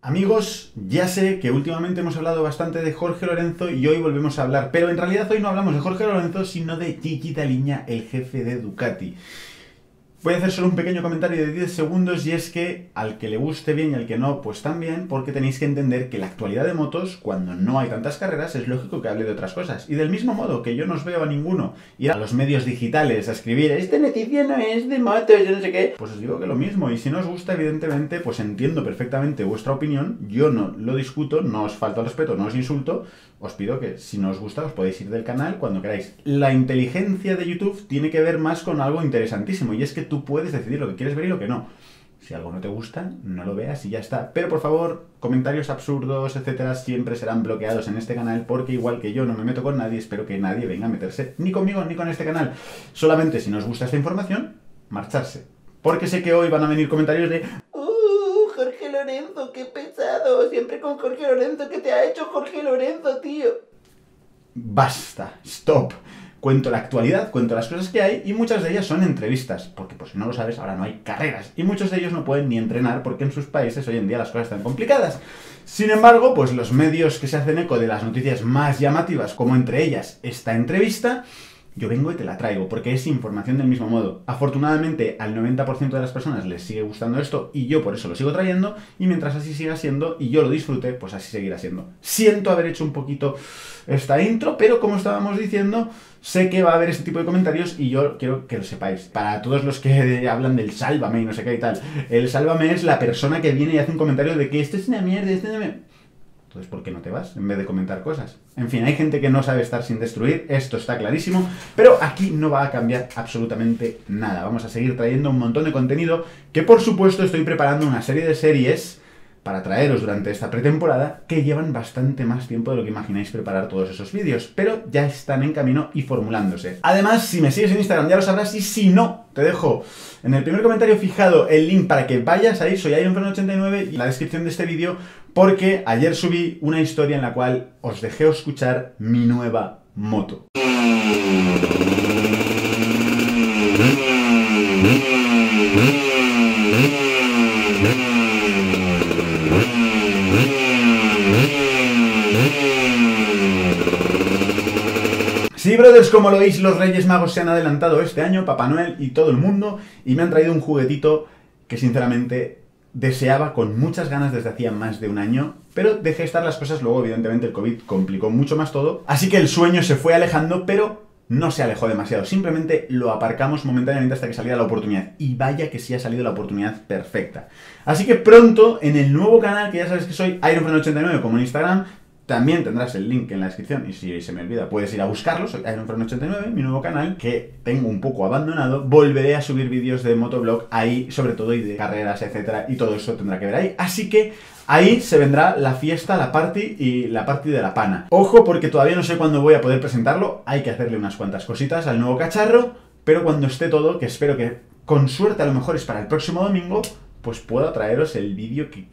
Amigos, ya sé que últimamente hemos hablado bastante de Jorge Lorenzo y hoy volvemos a hablar, pero en realidad hoy no hablamos de Jorge Lorenzo, sino de Gigi Dall'Igna, el jefe de Ducati. Voy a hacer solo un pequeño comentario de 10 segundos y es que al que le guste bien y al que no, pues también, porque tenéis que entender que la actualidad de motos, cuando no hay tantas carreras, es lógico que hable de otras cosas. Y del mismo modo que yo no os veo a ninguno ir a los medios digitales a escribir "Esta noticia no es de motos, yo no sé qué", pues os digo que lo mismo. Y si no os gusta, evidentemente, pues entiendo perfectamente vuestra opinión, yo no lo discuto, no os falto al respeto, no os insulto. Os pido que si no os gusta os podéis ir del canal cuando queráis. La inteligencia de YouTube tiene que ver más con algo interesantísimo y es que tú puedes decidir lo que quieres ver y lo que no. Si algo no te gusta, no lo veas y ya está. Pero por favor, comentarios absurdos, etcétera, siempre serán bloqueados en este canal porque igual que yo no me meto con nadie, espero que nadie venga a meterse ni conmigo ni con este canal. Solamente si no os gusta esta información, marcharse. Porque sé que hoy van a venir comentarios de Jorge Lorenzo, qué pesado, siempre con Jorge Lorenzo, ¿qué te ha hecho Jorge Lorenzo, tío? basta, stop. Cuento la actualidad, cuento las cosas que hay y muchas de ellas son entrevistas, porque por si no lo sabes, ahora no hay carreras y muchos de ellos no pueden ni entrenar porque en sus países hoy en día las cosas están complicadas. Sin embargo, pues los medios que se hacen eco de las noticias más llamativas, como entre ellas esta entrevista, yo vengo y te la traigo, porque es información del mismo modo. Afortunadamente, al 90% de las personas les sigue gustando esto y yo por eso lo sigo trayendo, y mientras así siga siendo y yo lo disfrute, pues así seguirá siendo. Siento haber hecho un poquito esta intro, pero como estábamos diciendo, sé que va a haber este tipo de comentarios y yo quiero que lo sepáis. Para todos los que hablan del sálvame y no sé qué y tal, el sálvame es la persona que viene y hace un comentario de que esto es una mierda, esto es una mierda. Entonces, ¿por qué no te vas en vez de comentar cosas? En fin, hay gente que no sabe estar sin destruir, esto está clarísimo, pero aquí no va a cambiar absolutamente nada. Vamos a seguir trayendo un montón de contenido que, por supuesto, estoy preparando una serie de series para traeros durante esta pretemporada que llevan bastante más tiempo de lo que imagináis preparar todos esos vídeos, pero ya están en camino y formulándose. Además, si me sigues en Instagram ya lo sabrás y si no, te dejo en el primer comentario fijado el link para que vayas ahí, soy IronFan89 y en la descripción de este vídeo, porque ayer subí una historia en la cual os dejé escuchar mi nueva moto. Sí, brothers, como lo veis, los Reyes Magos se han adelantado este año, Papá Noel y todo el mundo, y me han traído un juguetito que sinceramente deseaba con muchas ganas desde hacía más de un año, pero dejé estar las cosas, luego evidentemente el COVID complicó mucho más todo, así que el sueño se fue alejando, pero no se alejó demasiado, simplemente lo aparcamos momentáneamente hasta que saliera la oportunidad, y vaya que sí ha salido la oportunidad perfecta. Así que pronto, en el nuevo canal, que ya sabes que soy IronFan89 como en Instagram, también tendrás el link en la descripción y si se me olvida puedes ir a buscarlo, soy IronFan89, mi nuevo canal que tengo un poco abandonado, volveré a subir vídeos de motoblog ahí sobre todo y de carreras, etcétera, y todo eso tendrá que ver ahí, así que ahí se vendrá la fiesta, la party y la party de la pana. Ojo porque todavía no sé cuándo voy a poder presentarlo, hay que hacerle unas cuantas cositas al nuevo cacharro, pero cuando esté todo, que espero que con suerte a lo mejor es para el próximo domingo, pues puedo traeros el vídeo que...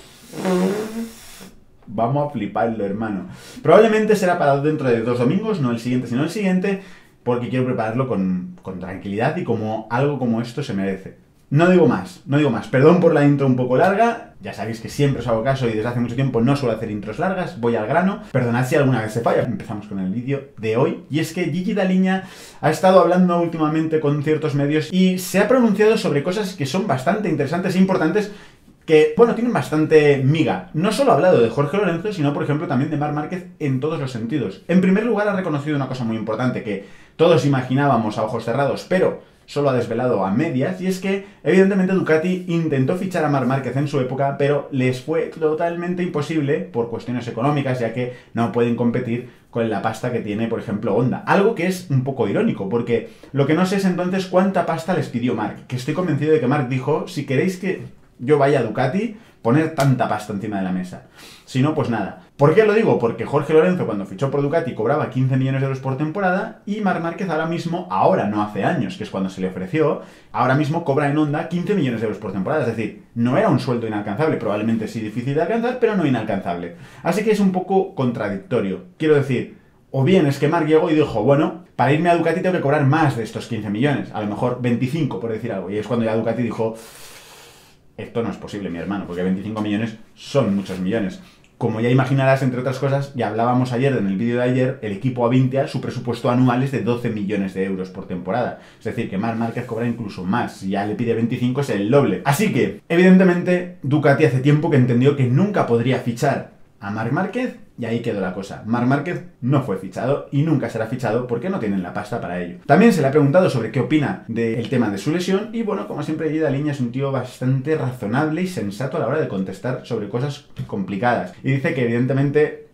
Vamos a fliparlo, hermano. Probablemente será para dentro de 2 domingos, no el siguiente, sino el siguiente, porque quiero prepararlo con tranquilidad y como algo como esto se merece. No digo más. Perdón por la intro un poco larga, ya sabéis que siempre os hago caso y desde hace mucho tiempo no suelo hacer intros largas, voy al grano. Perdonad si alguna vez se falla. Empezamos con el vídeo de hoy, y es que Gigi Dall'Igna ha estado hablando últimamente con ciertos medios y se ha pronunciado sobre cosas que son bastante interesantes e importantes, que, bueno, tienen bastante miga. No solo ha hablado de Jorge Lorenzo, sino, por ejemplo, también de Marc Márquez en todos los sentidos. En primer lugar, ha reconocido una cosa muy importante que todos imaginábamos a ojos cerrados, pero solo ha desvelado a medias, y es que, evidentemente, Ducati intentó fichar a Marc Márquez en su época, pero les fue totalmente imposible por cuestiones económicas, ya que no pueden competir con la pasta que tiene, por ejemplo, Honda. Algo que es un poco irónico, porque lo que no sé es entonces cuánta pasta les pidió Marc, que estoy convencido de que Marc dijo, si queréis que yo vaya a Ducati, poner tanta pasta encima de la mesa. Si no, pues nada. ¿Por qué lo digo? Porque Jorge Lorenzo cuando fichó por Ducati cobraba 15 millones de euros por temporada y Marc Márquez ahora no hace años, que es cuando se le ofreció, ahora mismo cobra en Honda 15 millones de euros por temporada. Es decir, no era un sueldo inalcanzable, probablemente sí difícil de alcanzar, pero no inalcanzable. Así que es un poco contradictorio. Quiero decir, o bien es que Marc llegó y dijo, bueno, para irme a Ducati tengo que cobrar más de estos 15 millones, a lo mejor 25 por decir algo, y es cuando ya Ducati dijo... esto no es posible, mi hermano, porque 25 millones son muchos millones. Como ya imaginarás, entre otras cosas, ya hablábamos ayer en el vídeo de ayer, el equipo Avintia, su presupuesto anual es de 12 millones de euros por temporada. Es decir, que Marc Márquez cobra incluso más. Si ya le pide 25 es el doble. Así que, evidentemente, Ducati hace tiempo que entendió que nunca podría fichar a Marc Márquez y ahí quedó la cosa. Marc Márquez no fue fichado y nunca será fichado porque no tienen la pasta para ello. También se le ha preguntado sobre qué opina del tema de su lesión y bueno, como siempre, Guida Liña es un tío bastante razonable y sensato a la hora de contestar sobre cosas complicadas. Y dice que evidentemente,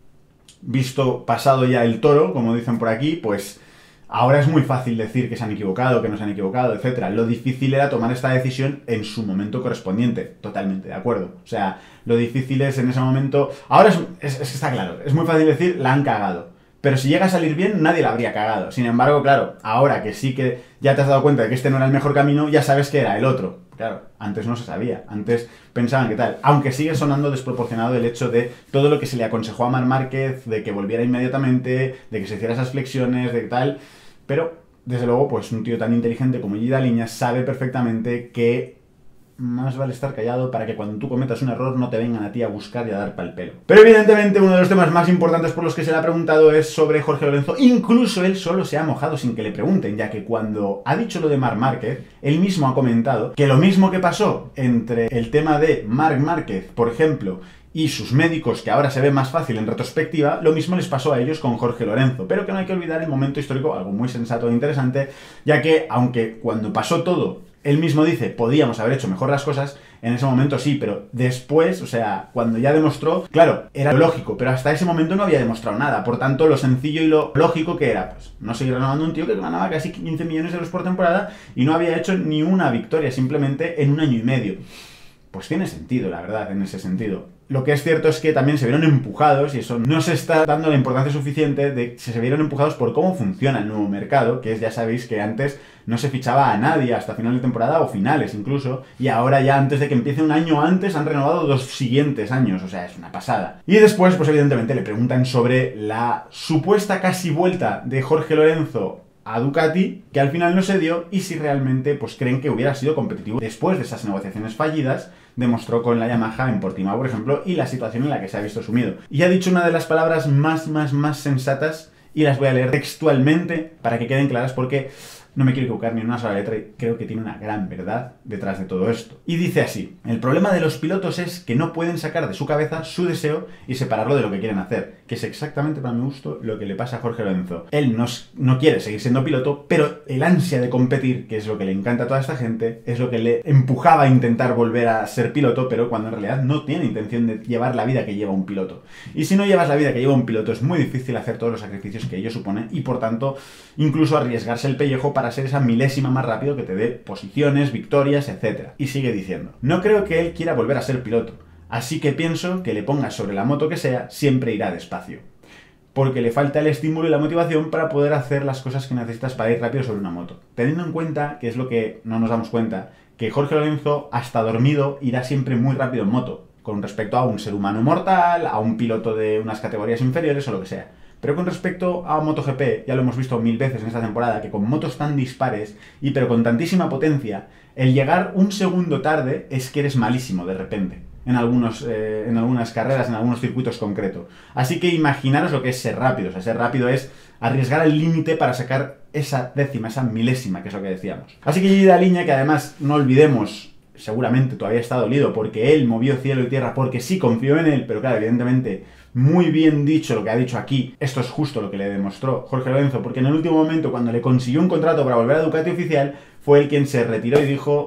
visto pasado ya el toro, como dicen por aquí, pues ahora es muy fácil decir que se han equivocado, que no se han equivocado, etc. Lo difícil era tomar esta decisión en su momento correspondiente. Totalmente de acuerdo. O sea, lo difícil es en ese momento... Ahora es que está claro, es muy fácil decir, la han cagado. Pero si llega a salir bien, nadie la habría cagado. Sin embargo, claro, ahora que sí que ya te has dado cuenta de que este no era el mejor camino, ya sabes que era el otro. Claro, antes no se sabía. Antes pensaban que tal. Aunque sigue sonando desproporcionado el hecho de todo lo que se le aconsejó a Marc Márquez, de que volviera inmediatamente, de que se hiciera esas flexiones, de tal... Pero, desde luego, pues un tío tan inteligente como Guida Liña sabe perfectamente que más vale estar callado para que cuando tú cometas un error no te vengan a ti a buscar y a dar pa'l pelo. Pero evidentemente uno de los temas más importantes por los que se le ha preguntado es sobre Jorge Lorenzo. Incluso él solo se ha mojado sin que le pregunten, ya que cuando ha dicho lo de Marc Márquez, él mismo ha comentado que lo mismo que pasó entre el tema de Marc Márquez, por ejemplo, y sus médicos, que ahora se ve más fácil en retrospectiva, lo mismo les pasó a ellos con Jorge Lorenzo. Pero que no hay que olvidar el momento histórico, algo muy sensato e interesante, ya que, aunque cuando pasó todo, él mismo dice, podíamos haber hecho mejor las cosas, en ese momento sí, pero después, o sea, cuando ya demostró, claro, era lo lógico, pero hasta ese momento no había demostrado nada. Por tanto, lo sencillo y lo lógico que era, pues, no seguir renovando un tío que ganaba casi 15 millones de euros por temporada y no había hecho ni una victoria, simplemente en un año y medio. Pues tiene sentido, la verdad, en ese sentido. Lo que es cierto es que también se vieron empujados, y eso no se está dando la importancia suficiente, de que se vieron empujados por cómo funciona el nuevo mercado, que es, ya sabéis, que antes no se fichaba a nadie hasta final de temporada o finales incluso, y ahora ya antes de que empiece un año antes han renovado 2 siguientes años, o sea, es una pasada. Y después, pues evidentemente le preguntan sobre la supuesta casi vuelta de Jorge Lorenzo a Ducati, que al final no se dio, y si realmente pues creen que hubiera sido competitivo después de esas negociaciones fallidas, demostró con la Yamaha en Portimao, por ejemplo, y la situación en la que se ha visto sumido. Y ha dicho una de las palabras más sensatas, y las voy a leer textualmente para que queden claras, porque no me quiero equivocar ni en una sola letra y creo que tiene una gran verdad detrás de todo esto. Y dice así: el problema de los pilotos es que no pueden sacar de su cabeza su deseo y separarlo de lo que quieren hacer, que es exactamente, para mi gusto, lo que le pasa a Jorge Lorenzo. Él no quiere seguir siendo piloto, pero el ansia de competir, que es lo que le encanta a toda esta gente, es lo que le empujaba a intentar volver a ser piloto, pero cuando en realidad no tiene intención de llevar la vida que lleva un piloto. Y si no llevas la vida que lleva un piloto, es muy difícil hacer todos los sacrificios que ello supone y, por tanto, incluso arriesgarse el pellejo para ser esa milésima más rápido que te dé posiciones, victorias, etc. Y sigue diciendo: no creo que él quiera volver a ser piloto, así que pienso que le pongas sobre la moto que sea, siempre irá despacio, porque le falta el estímulo y la motivación para poder hacer las cosas que necesitas para ir rápido sobre una moto. Teniendo en cuenta, que es lo que no nos damos cuenta, que Jorge Lorenzo, hasta dormido, irá siempre muy rápido en moto, con respecto a un ser humano mortal, a un piloto de unas categorías inferiores o lo que sea. Pero con respecto a MotoGP, ya lo hemos visto 1000 veces en esta temporada, que con motos tan dispares, pero con tantísima potencia, el llegar un segundo tarde es que eres malísimo de repente, en algunas carreras, en algunos circuitos concretos. Así que imaginaros lo que es ser rápido. O sea, ser rápido es arriesgar el límite para sacar esa décima, esa milésima, que es lo que decíamos. Así que Guida Liña, que además, no olvidemos, seguramente todavía está dolido porque él movió cielo y tierra, porque sí confió en él, pero claro, evidentemente, muy bien dicho lo que ha dicho aquí. Esto es justo lo que le demostró Jorge Lorenzo, porque en el último momento, cuando le consiguió un contrato para volver a Ducati oficial, fue él quien se retiró y dijo: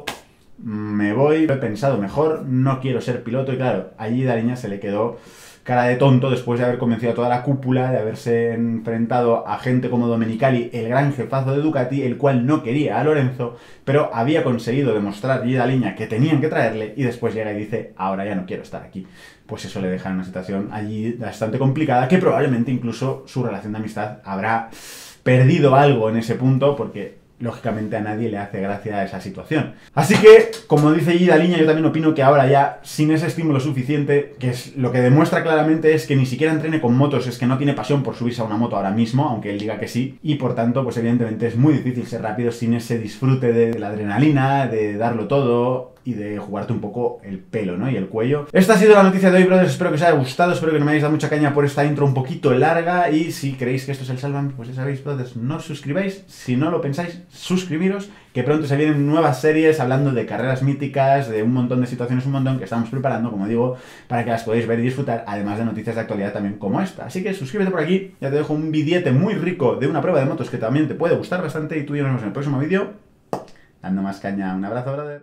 me voy, lo he pensado mejor, no quiero ser piloto. Y claro, allí Dariña se le quedó cara de tonto después de haber convencido a toda la cúpula, de haberse enfrentado a gente como Domenicali, el gran jefazo de Ducati, el cual no quería a Lorenzo, pero había conseguido demostrar Guida Liña que tenían que traerle, y después llega y dice: ahora ya no quiero estar aquí. Pues eso le deja en una situación allí bastante complicada, que probablemente incluso su relación de amistad habrá perdido algo en ese punto, porque lógicamente a nadie le hace gracia esa situación. Así que, como dice Guida Liña, yo también opino que ahora ya, sin ese estímulo suficiente, que es lo que demuestra claramente es que ni siquiera entrene con motos, es que no tiene pasión por subirse a una moto ahora mismo, aunque él diga que sí, y por tanto, pues evidentemente es muy difícil ser rápido sin ese disfrute de la adrenalina, de darlo todo, y de jugarte un poco el pelo, ¿no? Y el cuello. Esta ha sido la noticia de hoy, brothers. Espero que os haya gustado, espero que no me hayáis dado mucha caña por esta intro un poquito larga. Y si creéis que esto es el Sálvame, pues ya sabéis, brothers, no os suscribáis. Si no lo pensáis, suscribiros, que pronto se vienen nuevas series hablando de carreras míticas, de un montón de situaciones, un montón que estamos preparando, como digo, para que las podáis ver y disfrutar, además de noticias de actualidad también como esta. Así que suscríbete por aquí, ya te dejo un billete muy rico de una prueba de motos que también te puede gustar bastante y tú y yo nos vemos en el próximo vídeo. Dando más caña. Un abrazo, brother.